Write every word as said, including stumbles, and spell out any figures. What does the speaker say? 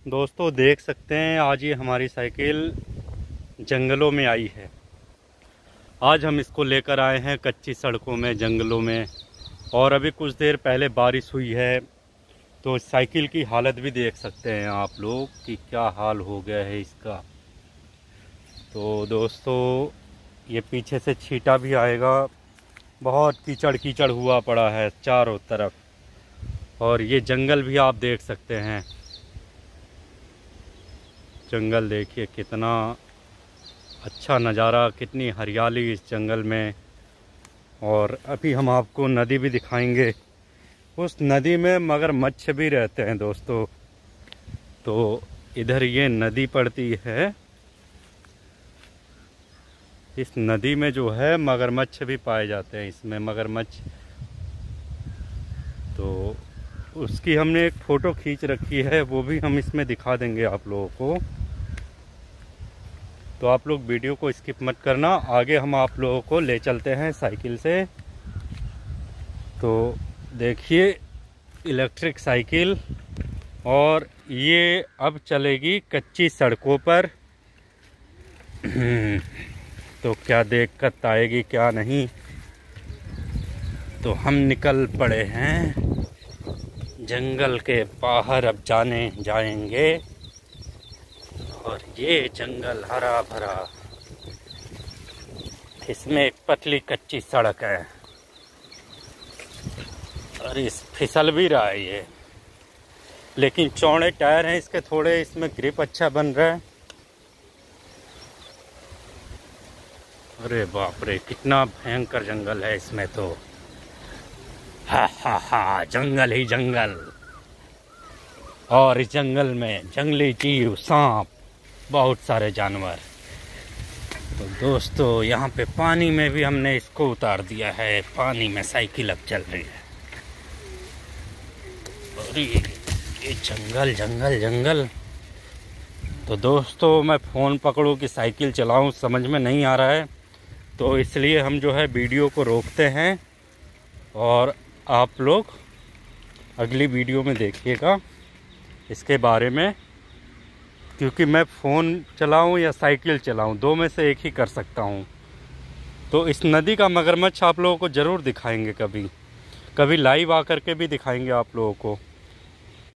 दोस्तों देख सकते हैं आज ये हमारी साइकिल जंगलों में आई है। आज हम इसको लेकर आए हैं कच्ची सड़कों में, जंगलों में। और अभी कुछ देर पहले बारिश हुई है, तो साइकिल की हालत भी देख सकते हैं आप लोग कि क्या हाल हो गया है इसका। तो दोस्तों ये पीछे से छींटा भी आएगा, बहुत कीचड़ कीचड़ हुआ पड़ा है चारों तरफ। और ये जंगल भी आप देख सकते हैं, जंगल देखिए कितना अच्छा नज़ारा, कितनी हरियाली इस जंगल में। और अभी हम आपको नदी भी दिखाएंगे। उस नदी में मगरमच्छ भी रहते हैं दोस्तों। तो इधर ये नदी पड़ती है, इस नदी में जो है मगरमच्छ भी पाए जाते हैं। इसमें मगरमच्छ, तो उसकी हमने एक फ़ोटो खींच रखी है, वो भी हम इसमें दिखा देंगे आप लोगों को। तो आप लोग वीडियो को स्किप मत करना, आगे हम आप लोगों को ले चलते हैं साइकिल से। तो देखिए इलेक्ट्रिक साइकिल, और ये अब चलेगी कच्ची सड़कों पर। तो क्या दिक्कत आएगी क्या नहीं। तो हम निकल पड़े हैं जंगल के बाहर, अब जाने जाएंगे। और ये जंगल हरा भरा, इसमें एक पतली कच्ची सड़क है और इस फिसल भी रहा है ये, लेकिन चौड़े टायर हैं इसके थोड़े, इसमें ग्रिप अच्छा बन रहा है। अरे बाप रे, कितना भयंकर जंगल है इसमें तो। हा हा हा, जंगल ही जंगल। और इस जंगल में जंगली जीव, सांप, बहुत सारे जानवर। तो दोस्तों यहाँ पे पानी में भी हमने इसको उतार दिया है, पानी में साइकिल अब चल रही है। और ये, ये जंगल जंगल जंगल। तो दोस्तों मैं फ़ोन पकड़ूं कि साइकिल चलाऊं समझ में नहीं आ रहा है, तो इसलिए हम जो है वीडियो को रोकते हैं। और आप लोग अगली वीडियो में देखिएगा इसके बारे में, क्योंकि मैं फ़ोन चलाऊं या साइकिल चलाऊं, दो में से एक ही कर सकता हूं। तो इस नदी का मगरमच्छ आप लोगों को ज़रूर दिखाएंगे, कभी कभी लाइव आकर के भी दिखाएंगे आप लोगों को।